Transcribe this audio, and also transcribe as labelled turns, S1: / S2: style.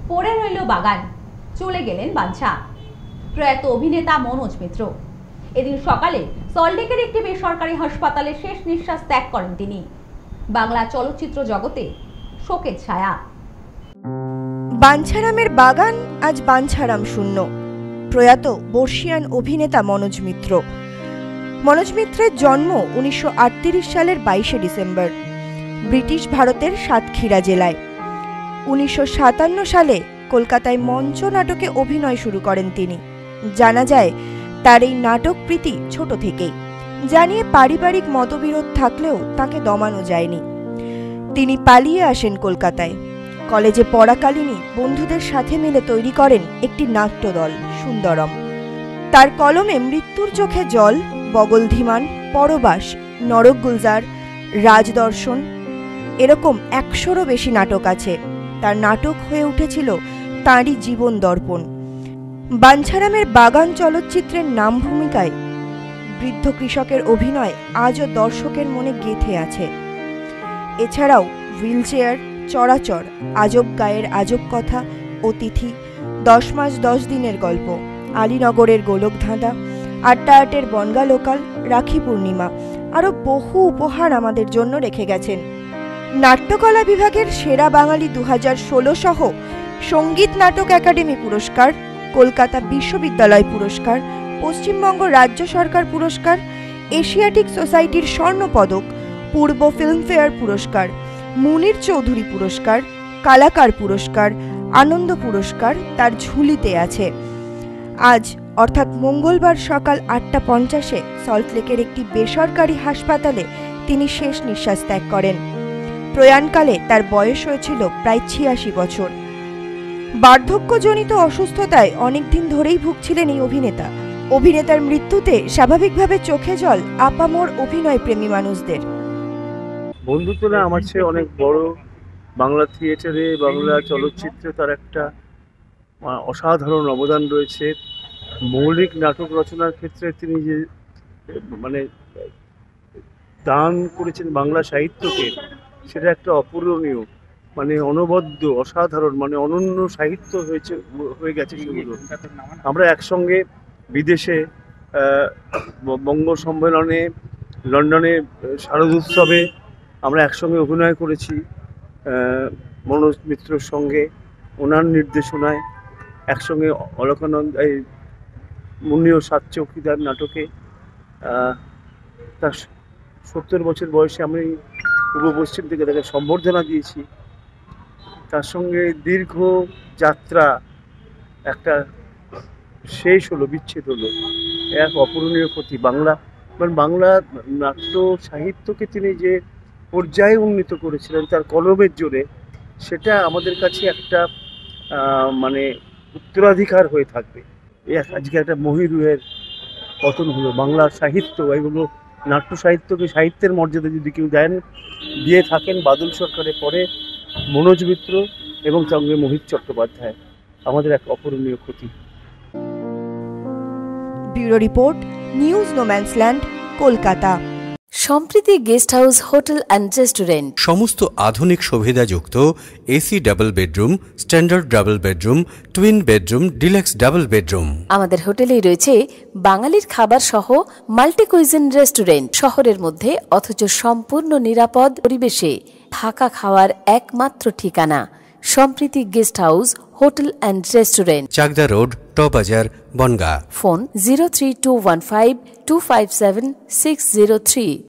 S1: পড়ে রইল বাগান, চলে গেলেন বাঞ্ছা। প্রয়াত অভিনেতা মনোজ মিত্র এদিন সকালে সল্টলেকের একটি বেসরকারি হাসপাতালে শেষ নিঃশ্বাস ত্যাগ করেন তিনি। বাংলা চলচ্চিত্র জগতে শোকের ছায়া।
S2: বাঞ্ছারামের বাগান আজ বাঞ্ছারাম শূন্য। প্রয়াত বর্ষিয়ান অভিনেতা মনোজ মিত্র। মনোজ মিত্রের জন্ম 1938 সালের 22শে ডিসেম্বর ব্রিটিশ ভারতের সাতক্ষীরা জেলায়। 1957 সালে কলকাতায় মঞ্চ নাটকে অভিনয় শুরু করেন তিনি। জানা যায় তার এই নাটক প্রীতি ছোট থেকেই, যা নিয়ে পারিবারিক মতবিরোধ থাকলেও তাকে দমানো যায়নি। তিনি পালিয়ে আসেন কলকাতায়। কলেজে পড়াকালীনই বন্ধুদের সাথে মিলে তৈরি করেন একটি নাট্যদল সুন্দরম। তার কলমে মৃত্যুর চোখে জল, বগলধিমান, পরবাস, নরক গুলজার, রাজদর্শন এরকম 100রও বেশি নাটক আছে। তার নাটক হয়ে উঠেছিল তাঁরই জীবন দর্পণ। বাঞ্ছারামের বাগান চলচ্চিত্রের নাম ভূমিকায় বৃদ্ধ কৃষকের অভিনয় আজও দর্শকের মনে গেঁথে আছে। এছাড়াও হুইলচেয়ার, চরাচর, আজব গায়ের আজব কথা, অতিথি, 10 মাস 10 দিনের গল্প, আলীনগরের গোলকধাঁধা, আট্টাআটের বনগা লোকাল, রাখি পূর্ণিমা আরও বহু উপহার আমাদের জন্য রেখে গেছেন। নাট্যকলা বিভাগের সেরা বাঙালি 2016 সহ সঙ্গীত নাটক একাডেমি পুরস্কার, কলকাতা বিশ্ববিদ্যালয় পুরস্কার, পশ্চিমবঙ্গ রাজ্য সরকার পুরস্কার, এশিয়াটিক সোসাইটির স্বর্ণপদক, পূর্ব ফিল্মফেয়ার পুরস্কার, মুনির চৌধুরী পুরস্কার, কালাকার পুরস্কার, আনন্দ পুরস্কার তার ঝুলিতে আছে। আজ অর্থাৎ মঙ্গলবার সকাল 8:50-এ সল্টলেকের একটি বেসরকারি হাসপাতালে তিনি শেষ নিঃশ্বাস ত্যাগ করেন। প্রয়াণকালে তার বয়স হয়েছিল প্রায় 86 বছর। বার্ধক্যজনিত অসুস্থতায় অনেকদিন ধরেই ভুগছিলেন এই অভিনেতা। অভিনেতার মৃত্যুতে স্বাভাবিকভাবে চোখে জল আপামর অভিনয় প্রেমী মানুষদের।
S3: বন্ধুত্বটা আমার চেয়ে অনেক বড়। বাংলা থিয়েটারে, বাংলা চলচ্চিত্রে তার একটা অসাধারণ অবদান রয়েছে। মৌলিক নাটক রচনার ক্ষেত্রে তিনি যে দান করেছেন বাংলা সাহিত্যকে, সেটা একটা অপূরণীয়, অনবদ্য, অসাধারণ, অনন্য সাহিত্য হয়ে গেছে সেগুলো। আমরা একসঙ্গে বিদেশে বঙ্গ সম্মেলনে, লন্ডনে শারদোৎসবে আমরা একসঙ্গে অভিনয় করেছি মনোজ মিত্রর সঙ্গে। ওনার নির্দেশনায় একসঙ্গে অলকানন্দ এই মুন্নি ও সাত চৌকিদার নাটকে তার 70 বছর বয়সে আমি পূর্ব পশ্চিম থেকে তাকে সম্বর্ধনা দিয়েছি। তার সঙ্গে দীর্ঘ যাত্রা একটা শেষ হলো, বিচ্ছেদ হলো, এক অপূরণীয় ক্ষতি। বাংলা নাট্য সাহিত্যকে তিনি যে পর্যায়ে উন্নীত করেছিলেন তার কলমের জোরে, সেটা আমাদের কাছে একটা উত্তরাধিকার হয়ে থাকবে। আজকে একটা মহিরুহের পতন হলো। বাংলা সাহিত্য, এগুলো নাট্য সাহিত্যকে সাহিত্যের মর্যাদা যদি কেউ দিয়ে থাকেন বাদল সরকারের পরে মনোজ মিত্র এবং সঙ্গে মোহিত চট্টোপাধ্যায়, আমাদের এক অপূরণীয় ক্ষতি।
S2: Bureau report, news no man's land, Kolkata.
S4: Sampriti guest house, hotel and restaurant.
S5: সমস্ত আধুনিক সুবিধাযুক্ত AC double bedroom, standard double bedroom, twin bedroom, deluxe double bedroom.
S4: আমাদের হোটেলেই রয়েছে বাঙালির খাবার সহ মাল্টি কুইজিন রেস্টুরেন্ট। শহরের মধ্যে অথচ সম্পূর্ণ নিরাপদ পরিবেশে থাকা খাওয়ার একমাত্র ঠিকানা Sampriti guest house, hotel and restaurant,
S5: Chakdah road, টবাজার, বনগা।
S4: ফোন 03215257603।